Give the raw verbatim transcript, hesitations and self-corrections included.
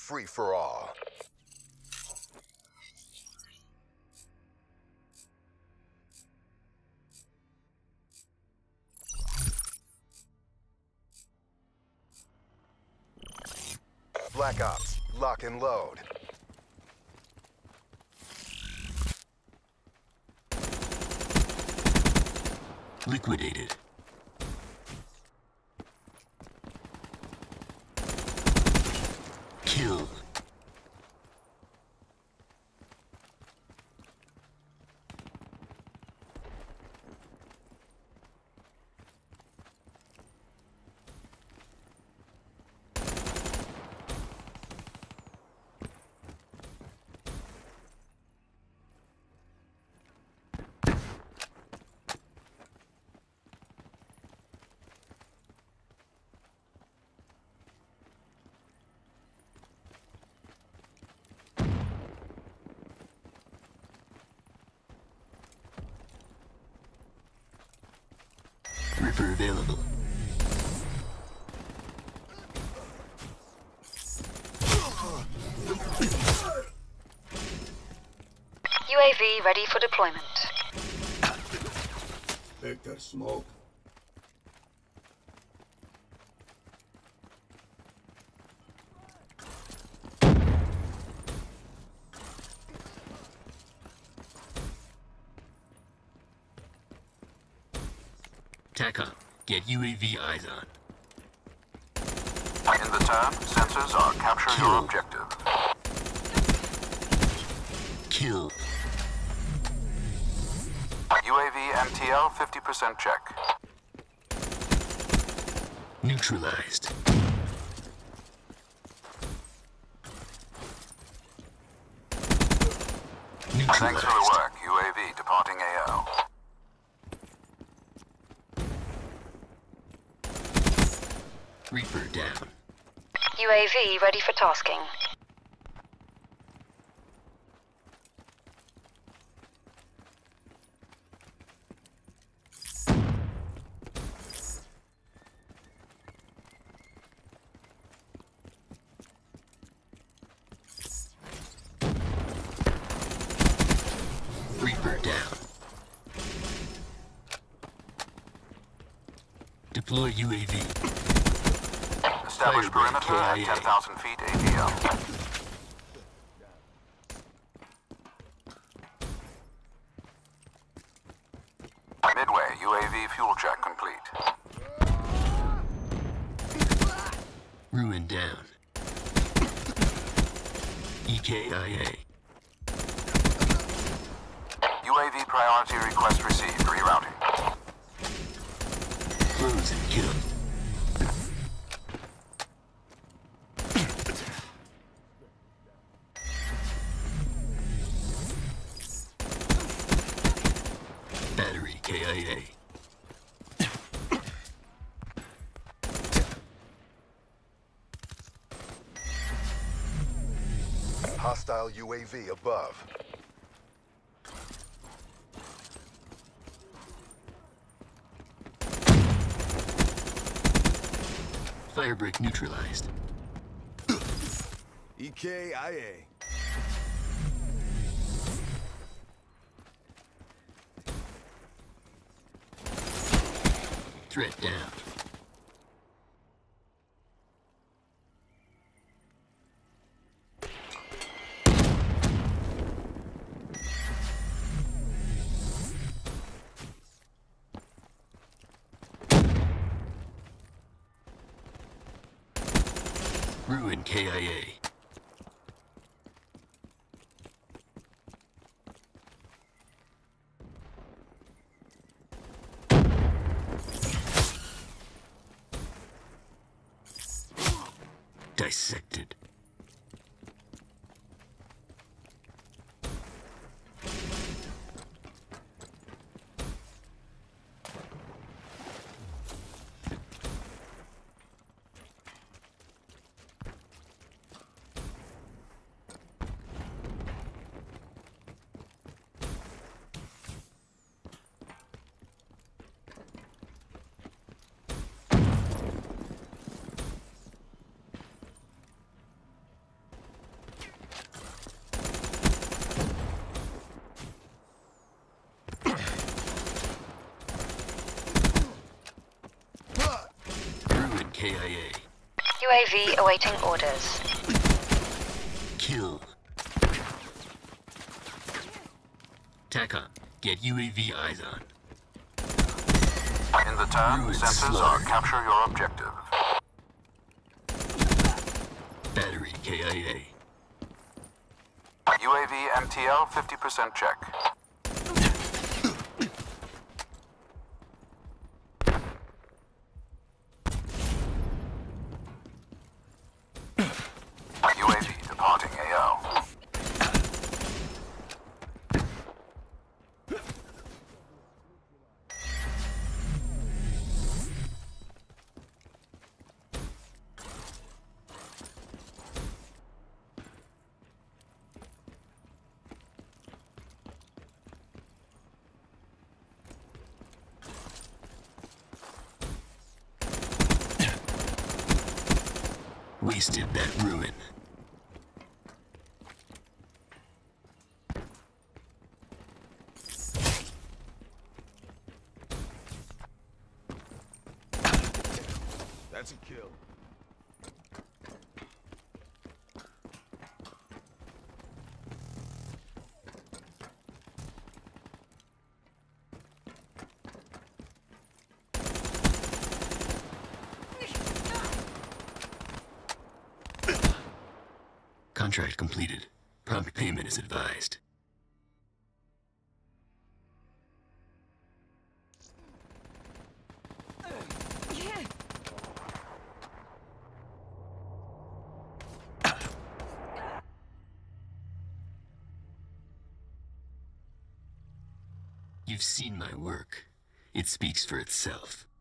free for all. Black Ops, lock and load. Liquidated. Kill. Reaper available. U A V ready for deployment. Vector smoke. TACOM, get U A V eyes on. In the turn, sensors are capture Kill. your objective. Kill. U A V M T L fifty percent check. Neutralized. Thanks for the Neutralized. work, U A V departing A O. Reaper down. U A V ready for tasking. Reaper down. Deploy U A V. Establish Firebreak perimeter K I at A. ten thousand feet A T L. Midway, U A V fuel check complete. Ruin down. E K I A. U A V priority request received. Rerouting. Close and kill. Battery K I A. Hostile U A V above. Firebreak neutralized. E K I A. Threat down. Ruin K I A. Dissected. K I A. U A V awaiting orders. Kill. TACOM, get U A V eyes on. In the turn, Ruined sensors slaughter. are capture your objective. Battery K I A. U A V M T L fifty percent check. U A V departing A O. Wasted that ruin. That's a kill. Contract completed. Prompt payment is advised. You've seen my work. It speaks for itself.